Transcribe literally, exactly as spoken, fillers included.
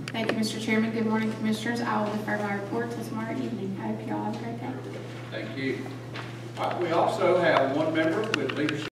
Thank you, Mister Chairman. Good morning, Commissioners. I will defer my report till tomorrow evening. I hope you all have a great day. Thank you. All right, we also have one member with leadership